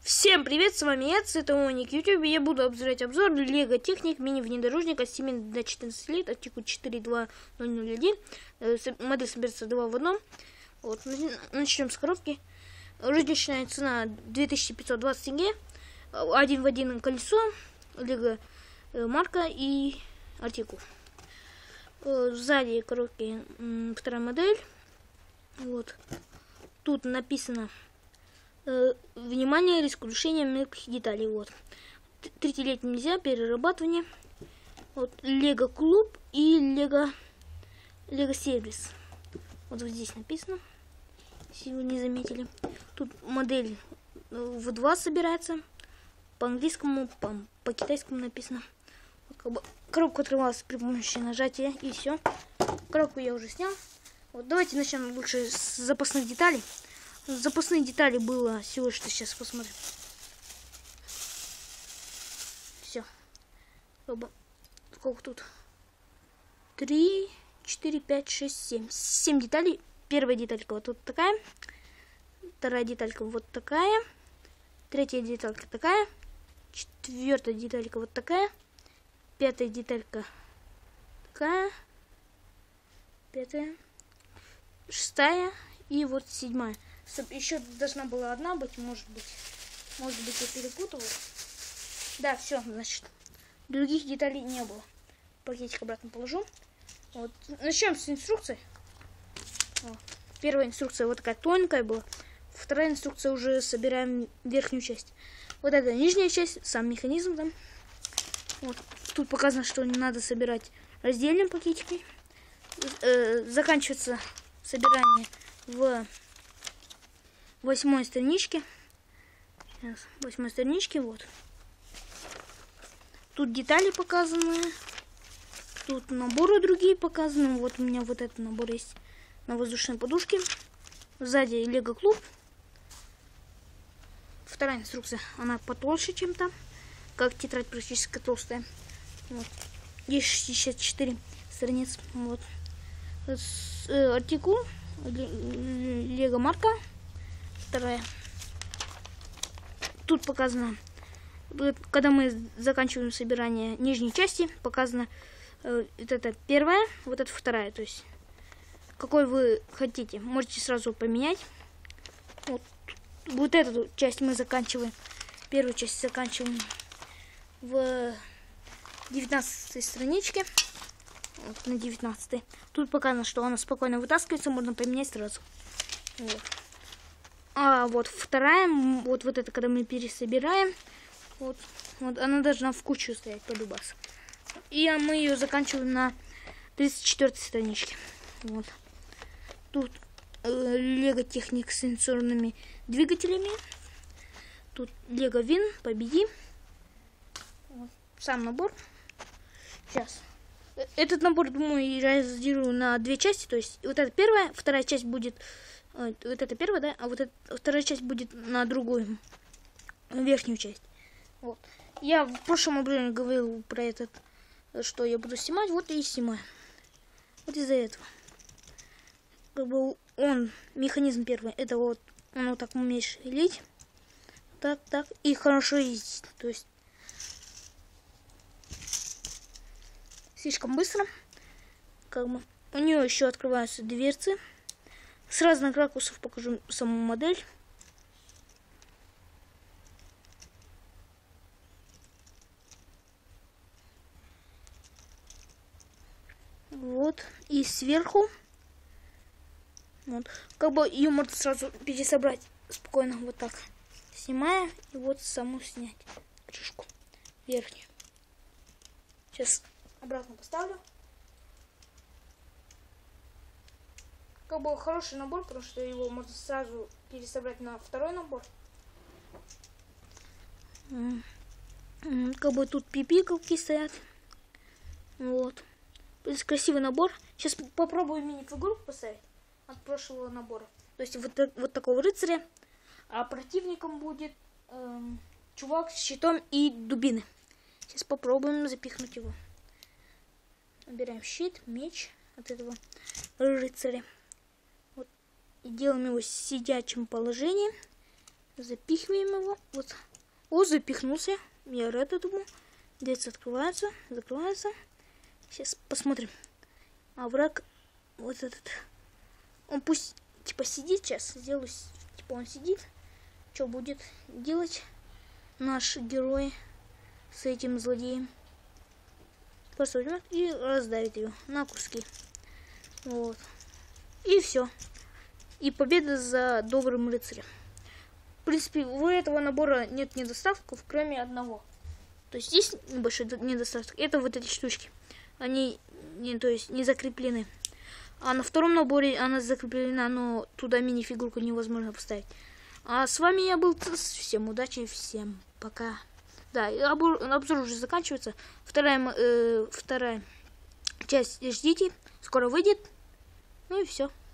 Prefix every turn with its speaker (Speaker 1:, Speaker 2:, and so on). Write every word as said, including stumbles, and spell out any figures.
Speaker 1: Всем привет, с вами я, это Моник YouTube, и я буду обзорять обзор Лего Техник мини-внедорожника с семьи до четырнадцати лет, артикул четыре два ноль ноль один, модель собирается два в одном. Вот, начнем с коробки. Розничная цена две тысячи пятьсот двадцать тенге, один в один колесо, Лего марка и артикул. Сзади коробки вторая модель. Вот, тут написано: внимание, риск крушения мелких деталей. Вот. Третий лет нельзя, перерабатывание. Вот Лего клуб и Лего Лего сервис. Вот, вот здесь написано, если вы не заметили. Тут модель в два собирается. По английскому, по, по китайскому написано. Вот, как бы, коробка открывалась при помощи нажатия, и все. Коробку я уже снял. Вот, давайте начнем лучше с запасных деталей. Запасные детали было всего, что сейчас посмотрим. Все. Сколько тут? Три, четыре, пять, шесть, семь. Семь деталей. Первая деталька вот тут такая. Вторая деталька вот такая. Третья деталька такая. Четвертая деталька вот такая. Пятая деталька такая. Пятая. Шестая. И вот седьмая. Еще должна была одна быть, может быть. Может быть, я перепутала. Да, все, значит. Других деталей не было. Пакетик обратно положу. Вот. Начнем с инструкции. Вот. Первая инструкция вот такая тонкая была. Вторая инструкция уже собираем верхнюю часть. Вот это нижняя часть, сам механизм там. Вот. Тут показано, что не надо собирать раздельным пакетиком. Э, заканчивается собирание в восьмой страничке. Сейчас, восьмой страничке, вот. Тут детали показаны. Тут наборы другие показаны. Вот у меня вот этот набор есть на воздушной подушке. Сзади Лего клуб. Вторая инструкция, она потолще, чем там. Как тетрадь практически толстая. Вот. Есть шестьдесят четыре страниц. Вот. Артикул Лего марка. Вторая. Тут показано, когда мы заканчиваем собирание нижней части, показано э, это первая, вот это вторая. То есть, какой вы хотите, можете сразу поменять. Вот, вот эту часть мы заканчиваем, первую часть заканчиваем в девятнадцатой страничке. Вот, на девятнадцатой. Тут показано, что она спокойно вытаскивается, можно поменять сразу. Вот. А вот вторая, вот, вот это, когда мы пересобираем, вот, вот она должна в кучу стоять полюбас. И мы ее заканчиваем на тридцать четвёртой страничке. Вот. Тут э, Лего Техник с сенсорными двигателями. Тут Лего Вин, победи. Вот. Сам набор. Сейчас. Этот набор, думаю, я разделю на две части. То есть вот эта первая, вторая часть будет... Вот это первая, да? А вот эта вторая часть будет на другую, верхнюю часть. Вот. Я в прошлом обзоре говорил про этот, что я буду снимать. Вот и снимаю. Вот из-за этого. Как бы он, механизм первый, это вот, он вот так умеешь лить. Так, так. И хорошо ездить. То есть слишком быстро. Как бы у нее еще открываются дверцы. С разных ракурсов покажу саму модель. Вот. И сверху. Вот. Как бы ее можно сразу пересобрать спокойно вот так. Снимая. И вот саму снять крышку верхнюю. Сейчас обратно поставлю. Как бы хороший набор, потому что его можно сразу пересобрать на второй набор. Как бы тут пипикалки стоят. Вот. Здесь красивый набор. Сейчас попробую мини-фигурку поставить от прошлого набора. То есть вот, вот такого рыцаря. А противником будет эм, чувак с щитом и дубины. Сейчас попробуем запихнуть его. Набираем щит, меч от этого рыцаря. И делаем его в сидячем положении. Запихиваем его. Вот. О, запихнулся. Я рад этому. Дверца открывается, закрывается. Сейчас посмотрим. А враг вот этот. Он пусть типа сидит сейчас. Сделаю, типа он сидит. Что будет делать наш герой с этим злодеем? Просто возьмет и раздавит ее на куски. Вот. И все. И победа за добрым рыцарем. В принципе, у этого набора нет недостатков, кроме одного. То есть есть небольшой недостаток. Это вот эти штучки. Они не, то есть, не закреплены. А на втором наборе она закреплена, но туда мини-фигурку невозможно поставить. А с вами я был. Всем удачи, всем пока. Да, обзор, обзор уже заканчивается. Вторая, э, вторая часть ждите. Скоро выйдет. Ну и все.